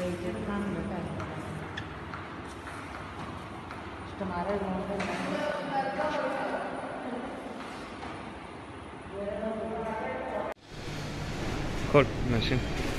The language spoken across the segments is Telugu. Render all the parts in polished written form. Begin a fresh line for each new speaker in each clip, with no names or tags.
Cool machine.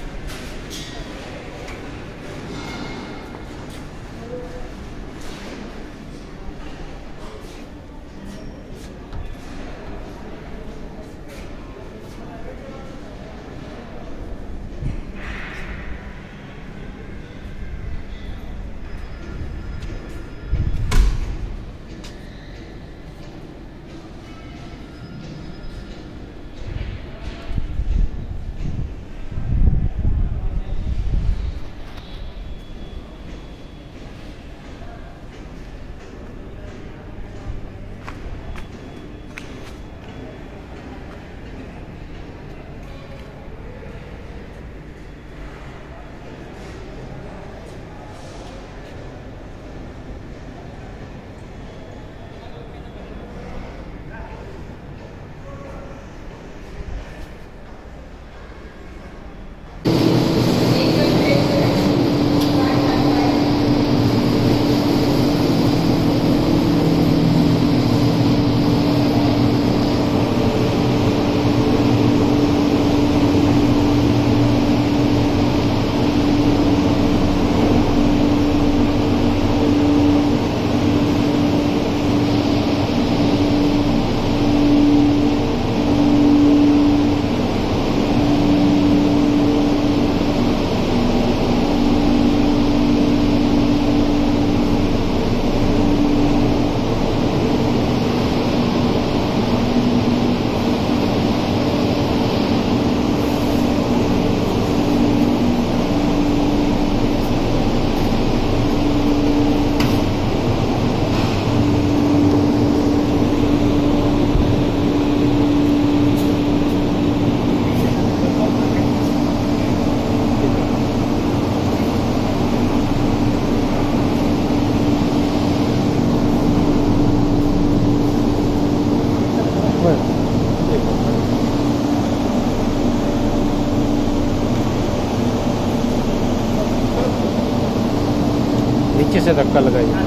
नीचे से धक्का लगाइए।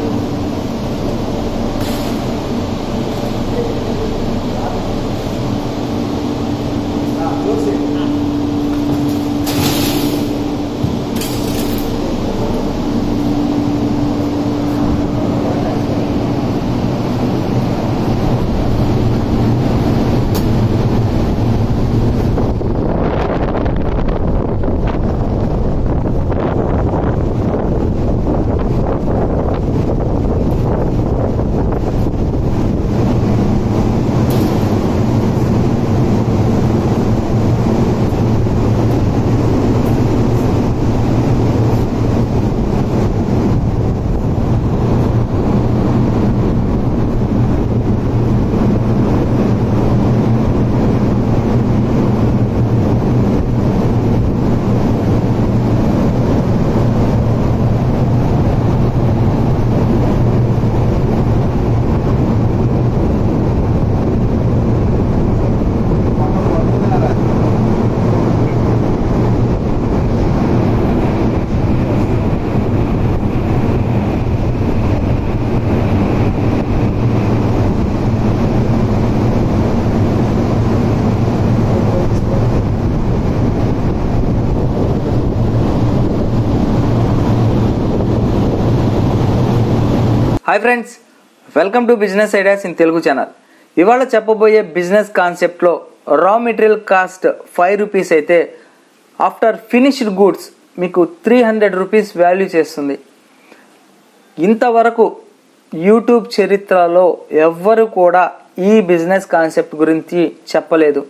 Hi friends, welcome to business ideas in Telugu channel. ఇవాళ చెప్పబోయే బిజినెస్ కాన్సెప్ట్ లో రా మెటీరియల్ కాస్ట్ 5 రూపీస్ అయితే ఆఫ్టర్ ఫినిష్డ్ గూడ్స్ మీకు 300 రూపీస్ వాల్యూ చేస్తుంది। ఇంతవరకు యూట్యూబ్ చరిత్రలో ఎవ్వరు కూడా ఈ బిజినెస్ కాన్సెప్ట్ గురించి చెప్పలేదు।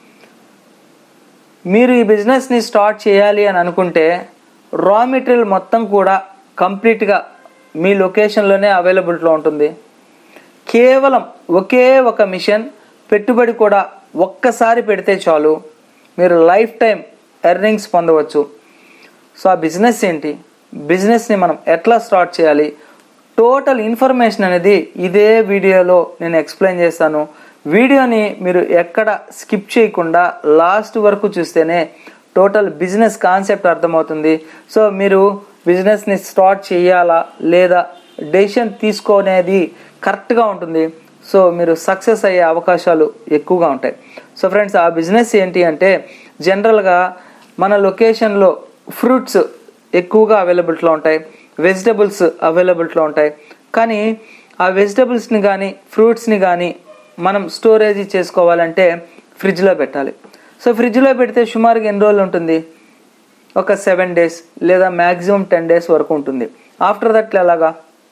మీరు ఈ బిజినెస్ ని స్టార్ట్ చేయాలి అని అనుకుంటే రా మెటీరియల్ మొత్తం కూడా కంప్లీట్ గా మీ లొకేషన్ లోనే అవైలబిలిటీలో ఉంటుంది। కేవలం ఒకే ఒక మిషన్ పెట్టుబడి కూడా ఒక్కసారి పెడితే చాలు, మీరు లైఫ్ టైం ఎర్నింగ్స్ పొందవచ్చు। సో ఆ బిజినెస్ ఏంటి, బిజినెస్ ని మనం ఎట్లా స్టార్ట్ చేయాలి, టోటల్ ఇన్ఫర్మేషన్ అనేది ఇదే వీడియోలో నేను ఎక్స్ప్లెయిన్ చేస్తాను। వీడియోని మీరు ఎక్కడ స్కిప్ చేయకుండా లాస్ట్ వరకు చూస్తేనే టోటల్ బిజినెస్ కాన్సెప్ట్ అర్థమవుతుంది. సో మీరు బిజినెస్ని స్టార్ట్ చేయాలా లేదా డెసిషన్ తీసుకునేది కరెక్ట్గా ఉంటుంది. సో మీరు సక్సెస్ అయ్యే అవకాశాలు ఎక్కువగా ఉంటాయి. సో ఫ్రెండ్స్, ఆ బిజినెస్ ఏంటి అంటే జనరల్గా మన లొకేషన్లో ఫ్రూట్స్ ఎక్కువగా అవైలబిలిటీలో ఉంటాయి, వెజిటబుల్స్ అవైలబిలిటీలో ఉంటాయి. కానీ ఆ వెజిటబుల్స్ని కానీ ఫ్రూట్స్ని కానీ మనం స్టోరేజ్ చేసుకోవాలంటే ఫ్రిడ్జ్లో పెట్టాలి. సో ఫ్రిడ్జ్లో పెడితే సుమారుగా ఎన్ని రోజులు ఉంటుంది? ఒక 7 days లేదా మ్యాక్సిమం 10 days వరకు ఉంటుంది. ఆఫ్టర్ దట్ ఎలాగా?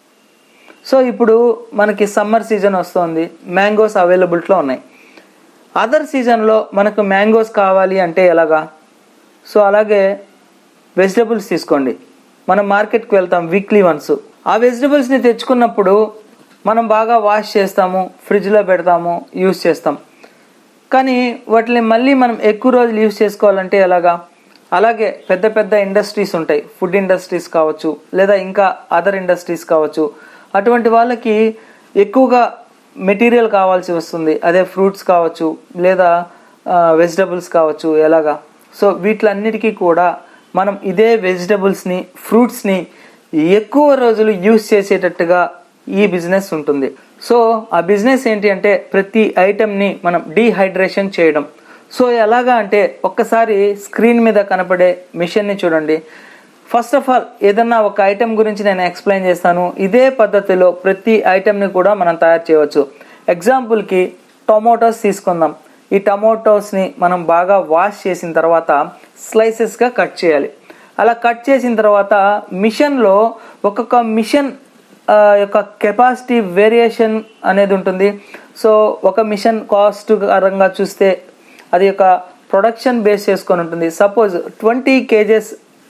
సో ఇప్పుడు మనకి సమ్మర్ సీజన్ వస్తుంది, మ్యాంగోస్ అవైలబిలిటీలో ఉన్నాయి. అదర్ సీజన్లో మనకు మ్యాంగోస్ కావాలి అంటే ఎలాగా? సో అలాగే వెజిటబుల్స్ తీసుకోండి. మనం మార్కెట్కి వెళ్తాం వీక్లీ వన్స్. ఆ వెజిటబుల్స్ని తెచ్చుకున్నప్పుడు మనం బాగా వాష్ చేస్తాము, ఫ్రిడ్జ్లో పెడతాము, యూస్ చేస్తాం. కానీ వాటిని మళ్ళీ మనం ఎక్కువ రోజులు యూస్ చేసుకోవాలంటే ఎలాగా? అలాగే పెద్ద పెద్ద ఇండస్ట్రీస్ ఉంటాయి, ఫుడ్ ఇండస్ట్రీస్ కావచ్చు లేదా ఇంకా అదర్ ఇండస్ట్రీస్ కావచ్చు. అటువంటి వాళ్ళకి ఎక్కువగా మెటీరియల్ కావాల్సి వస్తుంది. అదే ఫ్రూట్స్ కావచ్చు లేదా వెజిటబుల్స్ కావచ్చు. ఎలాగా? సో వీటిలన్నిటికీ కూడా మనం ఇదే వెజిటబుల్స్ని ఫ్రూట్స్ని ఎక్కువ రోజులు యూస్ చేసేటట్టుగా ఈ బిజినెస్ ఉంటుంది. సో ఆ బిజినెస్ ఏంటి అంటే ప్రతి ఐటెంని మనం డీహైడ్రేషన్ చేయడం. సో ఎలాగా అంటే ఒక్కసారి స్క్రీన్ మీద కనపడే మిషన్ని చూడండి. ఫస్ట్ ఆఫ్ ఆల్ ఏదన్నా ఒక ఐటెం గురించి నేను ఎక్స్ప్లెయిన్ చేస్తాను. ఇదే పద్ధతిలో ప్రతి ఐటెంని కూడా మనం తయారు చేయవచ్చు. ఎగ్జాంపుల్కి టొమాటోస్ తీసుకుందాం. ఈ టొమాటోస్ని మనం బాగా వాష్ చేసిన తర్వాత స్లైసెస్గా కట్ చేయాలి. అలా కట్ చేసిన తర్వాత మిషన్లో ఒక్కొక్క మిషన్ యొక్క కెపాసిటీ వేరియేషన్ అనేది ఉంటుంది. సో ఒక మిషన్ కాస్ట్ పరంగా చూస్తే అది యొక్క ప్రొడక్షన్ బేస్ చేసుకొని ఉంటుంది. సపోజ్ 20 kgs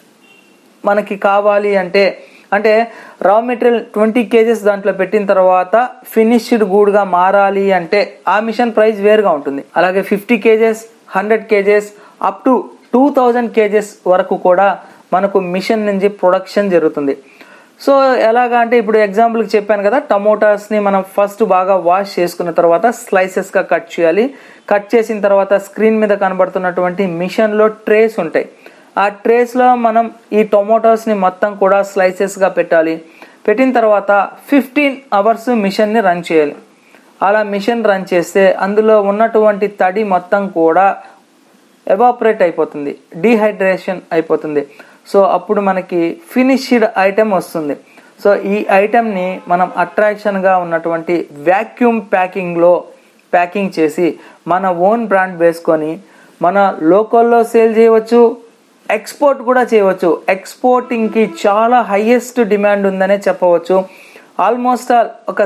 మనకి కావాలి అంటే రా మెటీరియల్ 20 kgs దాంట్లో పెట్టిన తర్వాత ఫినిష్డ్ గూడ్గా మారాలి అంటే ఆ మిషన్ ప్రైస్ వేరుగా ఉంటుంది. అలాగే 50 kgs 100 kgs up to 2000 kgs వరకు కూడా మనకు మిషన్ నుంచి ప్రొడక్షన్ జరుగుతుంది. సో ఎలాగా అంటే ఇప్పుడు ఎగ్జాంపుల్కి చెప్పాను కదా, టమోటాస్ని మనం ఫస్ట్ బాగా వాష్ చేసుకున్న తర్వాత స్లైసెస్గా కట్ చేయాలి. కట్ చేసిన తర్వాత స్క్రీన్ మీద కనబడుతున్నటువంటి మిషన్లో ట్రేస్ ఉంటాయి. ఆ ట్రేస్లో మనం ఈ టొమాటోస్ని మొత్తం కూడా స్లైసెస్గా పెట్టాలి. పెట్టిన తర్వాత 15 hours మిషన్ని రన్ చేయాలి. అలా మిషన్ రన్ చేస్తే అందులో ఉన్నటువంటి తడి మొత్తం కూడా ఎవాపరేట్ అయిపోతుంది, డీహైడ్రేషన్ అయిపోతుంది. సో అప్పుడు మనకి ఫినిష్డ్ ఐటెం వస్తుంది. సో ఈ ఐటెంని మనం అట్రాక్షన్గా ఉన్నటువంటి వ్యాక్యూమ్ ప్యాకింగ్లో ప్యాకింగ్ చేసి మన ఓన్ బ్రాండ్ వేసుకొని మన లోకల్లో సేల్ చేయవచ్చు, ఎక్స్పోర్ట్ కూడా చేయవచ్చు. ఎక్స్పోర్టింగ్కి చాలా హైయెస్ట్ డిమాండ్ ఉందనే చెప్పవచ్చు. ఆల్మోస్ట్ ఒక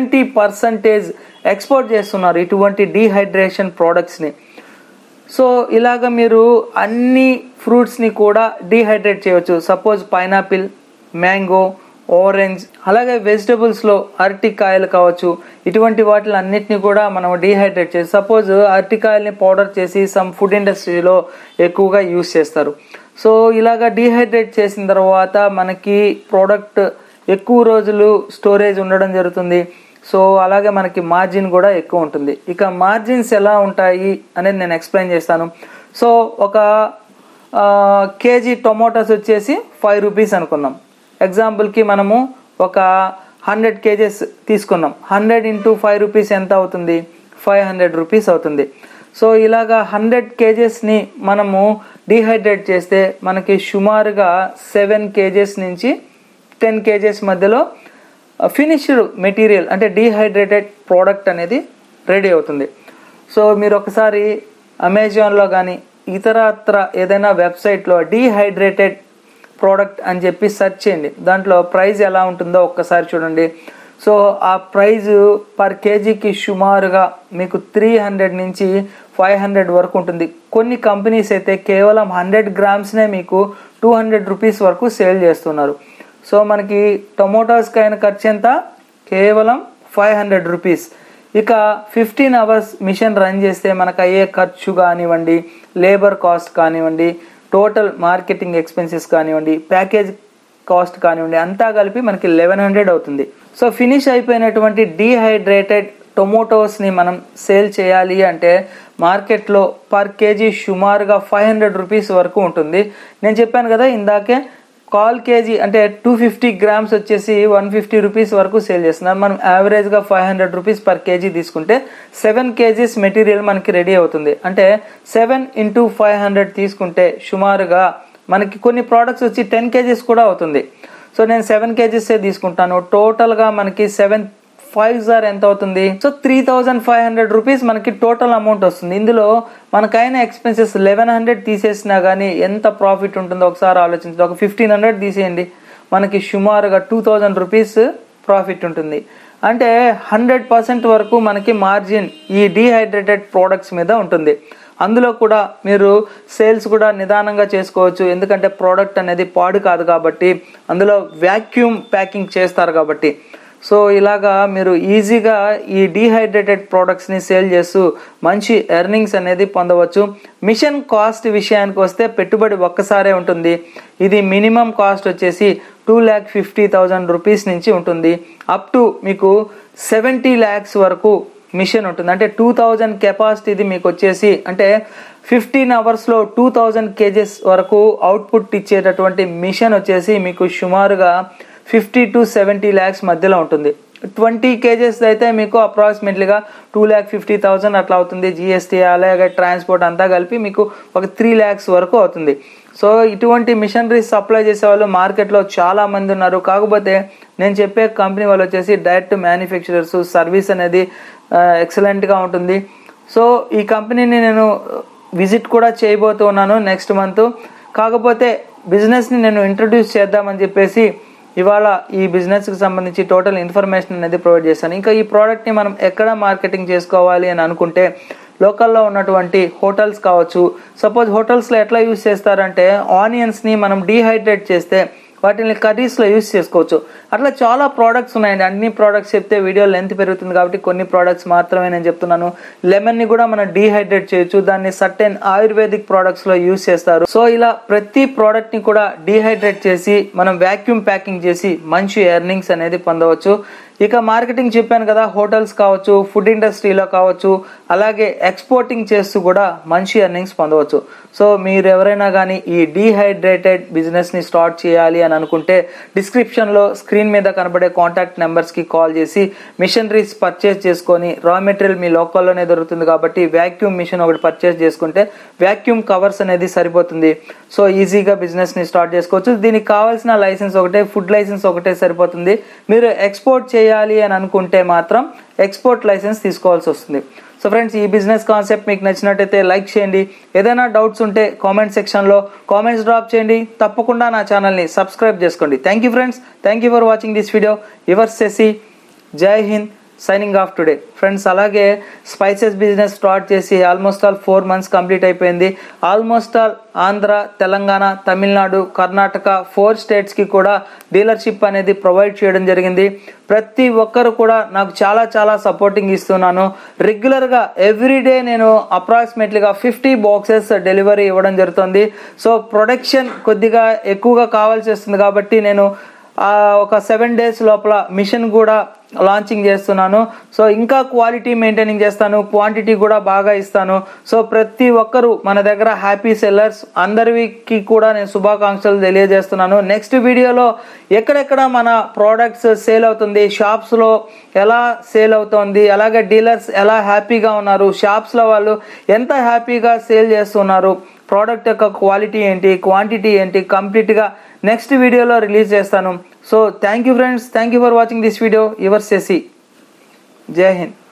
70% ఎక్స్పోర్ట్ చేస్తున్నారు ఇటువంటి డీహైడ్రేషన్ ప్రోడక్ట్స్ని. సో ఇలాగ మీరు అన్ని ఫ్రూట్స్ని కూడా డీహైడ్రేట్ చేయవచ్చు. సపోజ్ పైనాపిల్, మ్యాంగో, ఆరెంజ్, అలాగే వెజిటబుల్స్లో అరటికాయలు కావచ్చు. ఇటువంటి వాటిని అన్నిటిని కూడా మనం డీహైడ్రేట్ చేసి సపోజ్ అరటికాయల్ని పౌడర్ చేసి సమ్ ఫుడ్ ఇండస్ట్రీలో ఎక్కువగా యూస్ చేస్తారు. సో ఇలాగ డీహైడ్రేట్ చేసిన తర్వాత మనకి ప్రోడక్ట్ ఎక్కువ రోజులు స్టోరేజ్ ఉండడం జరుగుతుంది. సో అలాగే మనకి మార్జిన్ కూడా ఎక్కువ ఉంటుంది. ఇక మార్జిన్స్ ఎలా ఉంటాయి అనేది నేను ఎక్స్ప్లెయిన్ చేస్తాను. సో ఒక కేజీ టొమాటోస్ వచ్చేసి 5 rupees అనుకుందాం. ఎగ్జాంపుల్కి మనము ఒక 100 kgs తీసుకున్నాం. 100 into 5 rupees ఎంత అవుతుంది? 500 rupees అవుతుంది. సో ఇలాగా 100 kgsని మనము డీహైడ్రేట్ చేస్తే మనకి సుమారుగా 7 kgs నుంచి 10 kgs మధ్యలో ఫినిష్డ్ మెటీరియల్ అంటే డీహైడ్రేటెడ్ ప్రోడక్ట్ అనేది రెడీ అవుతుంది. సో మీరు ఒకసారి అమెజాన్లో కానీ ఇతరత్ర ఏదైనా వెబ్సైట్లో డీహైడ్రేటెడ్ ప్రోడక్ట్ అని చెప్పి సెర్చ్ చేయండి. దాంట్లో ప్రైస్ ఎలా ఉంటుందో ఒక్కసారి చూడండి. సో ఆ ప్రైజ్ పర్ కేజీకి సుమారుగా మీకు 300 నుంచి 500 వరకు ఉంటుంది. కొన్ని కంపెనీస్ అయితే కేవలం 100 grams మీకు 200 rupees వరకు సేల్ చేస్తున్నారు. సో మనకి టొమాటోస్కి అయిన ఖర్చు ఎంత? కేవలం 500 rupees. ఇక 15 hours మిషన్ రన్ చేస్తే మనకు అయ్యే ఖర్చు కానివ్వండి, లేబర్ కాస్ట్ కానివ్వండి, టోటల్ మార్కెటింగ్ ఎక్స్పెన్సెస్ కానివ్వండి, ప్యాకేజ్ కాస్ట్ కానివ్వండి, అంతా కలిపి మనకి 1100 అవుతుంది. సో ఫినిష్ అయిపోయినటువంటి డీహైడ్రేటెడ్ టొమాటోస్ని మనం సేల్ చేయాలి అంటే మార్కెట్లో పర్ కేజీ సుమారుగా 500 రూపీస్ వరకు ఉంటుంది. నేను చెప్పాను కదా ఇందాకే, కాల్ కేజీ అంటే 250 గ్రామ్స్ వచ్చేసి 150 రూపీస్ వరకు సేల్ చేస్తున్నారు. మనం యావరేజ్గా 500 రూపీస్ పర్ కేజీ తీసుకుంటే 7 కేజీస్ మెటీరియల్ మనకి రెడీ అవుతుంది. అంటే 7 × 500 తీసుకుంటే సుమారుగా మనకి కొన్ని ప్రోడక్ట్స్ వచ్చి 10 కేజీస్ కూడా అవుతుంది. సో నేను 7 కేజీసే తీసుకుంటాను. టోటల్గా మనకి 7×5 ఎంత అవుతుంది? సో 3500 రూపీస్ మనకి టోటల్ అమౌంట్ వస్తుంది. ఇందులో మనకైన ఎక్స్పెన్సెస్ 1100 తీసేసినా కానీ ఎంత ప్రాఫిట్ ఉంటుందో ఒకసారి ఆలోచించండి. ఒక 1500 తీసేయండి, మనకి సుమారుగా 2000 రూపీస్ ప్రాఫిట్ ఉంటుంది. అంటే 100% వరకు మనకి మార్జిన్ ఈ డీహైడ్రేటెడ్ ప్రోడక్ట్స్ మీద ఉంటుంది. అందులో కూడా మీరు సేల్స్ కూడా నిదానంగా చేసుకోవచ్చు, ఎందుకంటే ప్రోడక్ట్ అనేది పాడు కాదు కాబట్టి, అందులో వ్యాక్యూమ్ ప్యాకింగ్ చేస్తారు కాబట్టి. సో ఇలాగా మీరు ఈజీగా ఈ డీహైడ్రేటెడ్ ప్రోడక్ట్స్ని సేల్ చేస్తూ మంచి ఎర్నింగ్స్ అనేది పొందవచ్చు. మిషన్ కాస్ట్ విషయానికి వస్తే పెట్టుబడి ఒక్కసారే ఉంటుంది. ఇది మినిమం కాస్ట్ వచ్చేసి 2,50,000 రూపీస్ నుంచి ఉంటుంది. అప్ టు మీకు 70 lakhs వరకు మిషన్ ఉంటుంది. అంటే 2000 కెపాసిటీది మీకు వచ్చేసి, అంటే 15 అవర్స్లో 2000 kgs వరకు అవుట్పుట్ ఇచ్చేటటువంటి మిషన్ వచ్చేసి మీకు సుమారుగా 50 to 70 lakhs మధ్యలో ఉంటుంది. 20 kgs అయితే మీకు అప్రాక్సిమేట్లీగా 2,50,000 అట్లా అవుతుంది. జిఎస్టీ అలాగే ట్రాన్స్పోర్ట్ అంతా కలిపి మీకు ఒక 3 lakhs వరకు అవుతుంది. సో ఇటువంటి మిషనరీస్ సప్లై చేసే వాళ్ళు మార్కెట్లో చాలా మంది ఉన్నారు. కాకపోతే నేను చెప్పే కంపెనీ వాళ్ళు వచ్చేసి డైరెక్ట్ మ్యానుఫ్యాక్చరర్స్, సర్వీస్ అనేది ఎక్సలెంట్గా ఉంటుంది. సో ఈ కంపెనీని నేను విజిట్ కూడా చేయబోతున్నాను నెక్స్ట్ మంత్. కాకపోతే బిజినెస్ని నేను ఇంట్రడ్యూస్ చేద్దామని చెప్పేసి ఇవాళ ఈ బిజినెస్కి సంబంధించి టోటల్ ఇన్ఫర్మేషన్ అనేది ప్రొవైడ్ చేశాను. ఇంకా ఈ ప్రోడక్ట్ని మనం ఎక్కడ మార్కెటింగ్ చేసుకోవాలి అని అనుకుంటే లోకల్లో ఉన్నటువంటి హోటల్స్ కావచ్చు. సపోజ్ హోటల్స్లో ఎట్లా యూజ్ చేస్తారంటే ఆనియన్స్ని మనం డీహైడ్రేట్ చేస్తే వాటిని కర్రీస్లో యూజ్ చేసుకోవచ్చు. అట్లా చాలా ప్రోడక్ట్స్ ఉన్నాయండి. అన్ని ప్రోడక్ట్స్ చెప్తే వీడియో లెంత్ పెరుగుతుంది కాబట్టి కొన్ని ప్రోడక్ట్స్ మాత్రమే నేను చెప్తున్నాను. లెమన్ని కూడా మనం డీహైడ్రేట్ చేయొచ్చు, దాన్ని సర్టెన్ ఆయుర్వేదిక్ ప్రోడక్ట్స్లో యూజ్ చేస్తారు. సో ఇలా ప్రతి ప్రోడక్ట్ని కూడా డీహైడ్రేట్ చేసి మనం వ్యాక్యూమ్ ప్యాకింగ్ చేసి మంచి ఎర్నింగ్స్ అనేది పొందవచ్చు. ఇక మార్కెటింగ్ చెప్పాను కదా, హోటల్స్ కావచ్చు, ఫుడ్ ఇండస్ట్రీలో కావచ్చు, అలాగే ఎక్స్పోర్టింగ్ చేస్తూ కూడా మంచి ఎర్నింగ్స్ పొందవచ్చు. సో మీరు ఎవరైనా కానీ ఈ డీహైడ్రేటెడ్ బిజినెస్ని స్టార్ట్ చేయాలి అని అనుకుంటే డిస్క్రిప్షన్లో స్క్రీన్ మీద కనబడే కాంటాక్ట్ నెంబర్స్కి కాల్ చేసి మిషనరీస్ పర్చేస్ చేసుకొని, రా మెటీరియల్ మీ లోకల్లోనే దొరుకుతుంది కాబట్టి వ్యాక్యూమ్ మిషన్ ఒకటి పర్చేస్ చేసుకుంటే వ్యాక్యూమ్ కవర్స్ అనేది సరిపోతుంది. సో ఈజీగా బిజినెస్ని స్టార్ట్ చేసుకోవచ్చు. దీనికి కావాల్సిన లైసెన్స్ ఒకటే, ఫుడ్ లైసెన్స్ ఒకటే సరిపోతుంది. మీరు ఎక్స్పోర్ట్ చేయాలి అని అనుకుంటే మాత్రం ఎక్స్పోర్ట్ లైసెన్స్ తీసుకోవాల్సి వస్తుంది. సో ఫ్రెండ్స్, ఈ బిజినెస్ కాన్సెప్ట్ మీకు నచ్చినట్టయితే లైక్ చేయండి. ఏదైనా డౌట్స్ ఉంటే కామెంట్ సెక్షన్లో కామెంట్స్ డ్రాప్ చేయండి. తప్పకుండా నా ఛానల్ని సబ్స్క్రైబ్ చేసుకోండి. Thank you friends, thank you for watching this video. Your Shashi, Jai Hind, signing off today. Friends, అలాగే స్పైసెస్ బిజినెస్ స్టార్ట్ చేసి ఆల్మోస్ట్ ఆల్ 4 months కంప్లీట్ అయిపోయింది. ఆల్మోస్ట్ ఆల్ ఆంధ్ర, తెలంగాణ, తమిళనాడు, కర్ణాటక 4 స్టేట్స్కి కూడా డీలర్షిప్ అనేది ప్రొవైడ్ చేయడం జరిగింది. ప్రతి ఒక్కరు కూడా నాకు చాలా చాలా సపోర్టింగ్ ఇస్తున్నాను. రెగ్యులర్గా ఎవ్రీడే నేను అప్రాక్సిమేట్లీగా 50 boxes డెలివరీ ఇవ్వడం జరుగుతుంది. సో ప్రొడక్షన్ కొద్దిగా ఎక్కువగా కావాల్సి వస్తుంది కాబట్టి నేను ఒక 7 days లోపల మిషన్ కూడా లాంచింగ్ చేస్తున్నాను. సో ఇంకా క్వాలిటీ మెయింటైనింగ్ చేస్తాను, క్వాంటిటీ కూడా బాగా ఇస్తాను. సో ప్రతి ఒక్కరు మన దగ్గర హ్యాపీ సెల్లర్స్ అందరికి కూడా నేను శుభాకాంక్షలు తెలియజేస్తున్నాను. నెక్స్ట్ వీడియోలో ఎక్కడెక్కడ మన ప్రోడక్ట్స్ సేల్ అవుతుంది, షాప్స్లో ఎలా సేల్ అవుతుంది, అలాగే డీలర్స్ ఎలా హ్యాపీగా ఉన్నారు, షాప్స్లో వాళ్ళు ఎంత హ్యాపీగా సేల్ చేస్తున్నారు, ప్రోడక్ట్ యొక్క క్వాలిటీ ఏంటి, క్వాంటిటీ ఏంటి, కంప్లీట్గా నెక్స్ట్ వీడియోలో రిలీజ్ చేస్తాను. So thank you friends, thank you for watching this video. Your Shashi, Jai Hind.